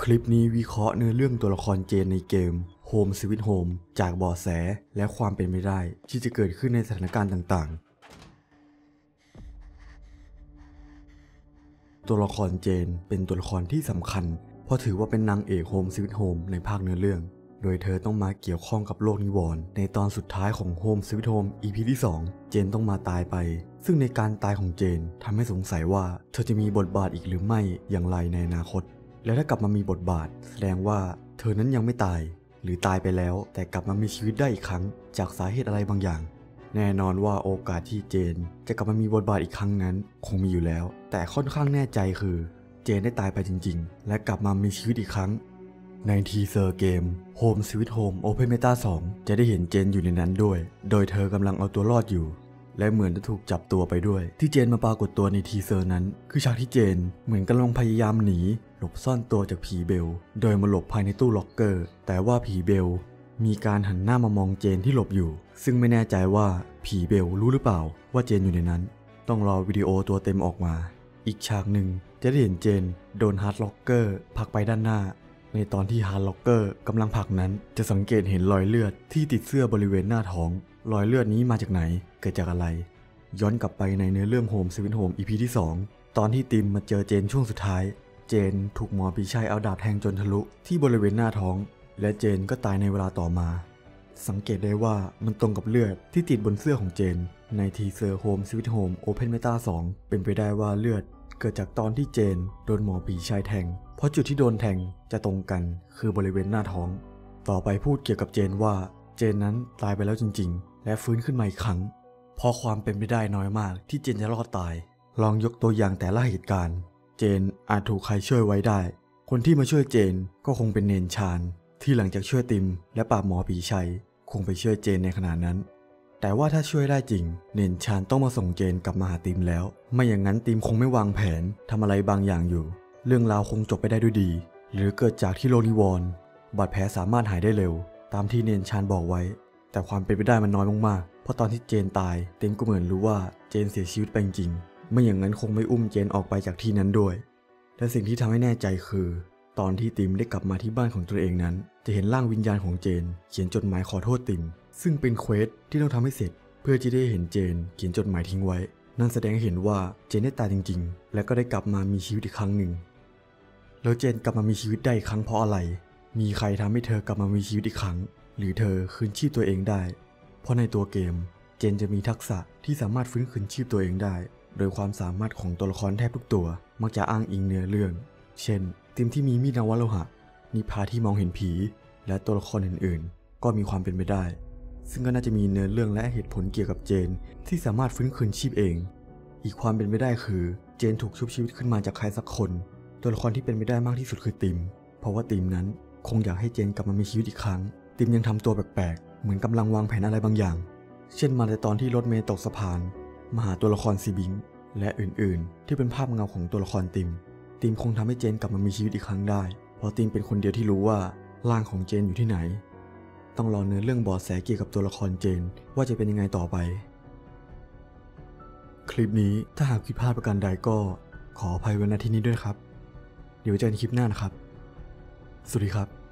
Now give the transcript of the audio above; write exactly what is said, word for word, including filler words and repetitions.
คลิปนี้วิเคราะห์เนื้อเรื่องตัวละครเจนในเกม Home Sweet Home จากเบาะแสและความเป็นไปได้ที่จะเกิดขึ้นในสถานการณ์ต่างๆตัวละครเจนเป็นตัวละครที่สำคัญเพราะถือว่าเป็นนางเอก Home Sweet Home ในภาคเนื้อเรื่องโดยเธอต้องมาเกี่ยวข้องกับโลกนิวรณ์ในตอนสุดท้ายของ Home Sweet Home อี พี ที่สองเจนต้องมาตายไปซึ่งในการตายของเจนทำให้สงสัยว่าเธอจะมีบทบาทอีกหรือไม่อย่างไรในอนาคตและถ้ากลับมามีบทบาทแสดงว่าเธอนั้นยังไม่ตายหรือตายไปแล้วแต่กลับมามีชีวิตได้อีกครั้งจากสาเหตุอะไรบางอย่างแน่นอนว่าโอกาสที่เจนจะกลับมามีบทบาทอีกครั้งนั้นคงมีอยู่แล้วแต่ค่อนข้างแน่ใจคือเจนได้ตายไปจริงๆและกลับมามีชีวิตอีกครั้งในทีเซอร์เกม Home Sweet Home Open Beta สองจะได้เห็นเจนอยู่ในนั้นด้วยโดยเธอกำลังเอาตัวรอดอยู่และเหมือนจะถูกจับตัวไปด้วยที่เจนมาปรากฏตัวในทีเซอร์นั้นคือฉากที่เจนเหมือนกำลังพยายามหนีหลบซ่อนตัวจากผีเบลโดยมาหลบภายในตู้ล็อกเกอร์แต่ว่าผีเบลมีการหันหน้ามามองเจนที่หลบอยู่ซึ่งไม่แน่ใจว่าผีเบลรู้หรือเปล่าว่าเจนอยู่ในนั้นต้องรอวิดีโอตัวเต็มออกมาอีกฉากหนึ่งจะได้เห็นเจนโดนฮาร์ดล็อกเกอร์ผลักไปด้านหน้าในตอนที่ฮาร์ดล็อกเกอร์กำลังผลักนั้นจะสังเกตเห็นรอยเลือดที่ติดเสื้อบริเวณหน้าท้องรอยเลือดนี้มาจากไหนเกิดจากอะไรย้อนกลับไปในเนื้อเรื่อง Home Sweet Home อี พี ที่สองตอนที่ติมมาเจอเจนช่วงสุดท้ายเจนถูกหมอปีชัยเอาดาบแทงจนทะลุที่บริเวณหน้าท้องและเจนก็ตายในเวลาต่อมาสังเกตได้ว่ามันตรงกับเลือดที่ติดบนเสื้อของเจนในทีเซอร์ Home Sweet Home Open Beta สองเป็นไปได้ว่าเลือดเกิดจากตอนที่เจนโดนหมอปีชัยแทงเพราะจุดที่โดนแทงจะตรงกันคือบริเวณหน้าท้องต่อไปพูดเกี่ยวกับเจนว่าเจนนั้นตายไปแล้วจริงๆและฟื้นขึ้นมาอีกครั้งเพราะความเป็นไปได้น้อยมากที่เจนจะรอดตายลองยกตัวอย่างแต่ละเหตุการณ์เจนอาจถูกใครช่วยไว้ได้คนที่มาช่วยเจนก็คงเป็นเนนชานที่หลังจากช่วยติมและปราบหมอปีชัยคงไปช่วยเจนในขณะนั้นแต่ว่าถ้าช่วยได้จริงเนนชานต้องมาส่งเจนกลับมาหาติมแล้วไม่อย่างนั้นติมคงไม่วางแผนทำอะไรบางอย่างอยู่เรื่องราวคงจบไปได้ด้วยดีหรือเกิดจากที่โลนิวรณ์บาดแผลสามารถหายได้เร็วตามที่เนนชานบอกไว้แต่ความเป็นไปได้มันน้อยมากๆเพราะตอนที่เจนตายติมก็เหมือนรู้ว่าเจนเสียชีวิตไปจริงไม่อย่างนั้นคงไม่อุ้มเจนออกไปจากที่นั้นด้วยและสิ่งที่ทำให้แน่ใจคือตอนที่ติมได้กลับมาที่บ้านของตัวเองนั้นจะเห็นร่างวิญญาณของเจนเขียนจดหมายขอโทษติมซึ่งเป็นเควสที่ต้องทำให้เสร็จเพื่อที่ได้เห็นเจนเขียนจดหมายทิ้งไว้นั่นแสดงให้เห็นว่าเจนได้ตายจริงๆและก็ได้กลับมามีชีวิตอีกครั้งหนึ่งแล้วเจนกลับมามีชีวิตได้อีกครั้งเพราะอะไรมีใครทำให้เธอกลับมามีชีวิตอีกครั้งหรือเธอคืนชีพตัวเองได้เพราะในตัวเกมเจนจะมีทักษะที่สามารถฟื้นคืนชีพตัวเองได้โดยความสามารถของตัวละครแทบทุกตัวมักจะอ้างอิงเนื้อเรื่องเช่นติมที่มีมีดนวโลหะนิพาที่มองเห็นผีและตัวละครอื่นๆก็มีความเป็นไปได้ซึ่งก็น่าจะมีเนื้อเรื่องและเหตุผลเกี่ยวกับเจนที่สามารถฟื้นคืนชีพเองอีกความเป็นไปได้คือเจนถูกชุบชีวิตขึ้นมาจากใครสักคนตัวละครที่เป็นไปได้มากที่สุดคือติมเพราะว่าติมนั้นคงอยากให้เจนกลับมามีชีวิตอีกครั้งติมยังทำตัวแปลกๆเหมือนกำลังวางแผนอะไรบางอย่างเช่นมาในตอนที่รถเมล์ตกสะพานมาหาตัวละครซีบิงและอื่นๆที่เป็นภาพเงาของตัวละครติมติมคงทำให้เจนกลับมามีชีวิตอีกครั้งได้เพราะติมเป็นคนเดียวที่รู้ว่าร่างของเจนอยู่ที่ไหนต้องรอเนื้อเรื่องเบาะแสเกี่ยวกับตัวละครเจนว่าจะเป็นยังไงต่อไปคลิปนี้ถ้าหากผิดพลาดประการใดก็ขออภัยไว้ณที่นี้ด้วยครับเดี๋ยวเจอกันคลิปหน้านะครับสวัสดีครับ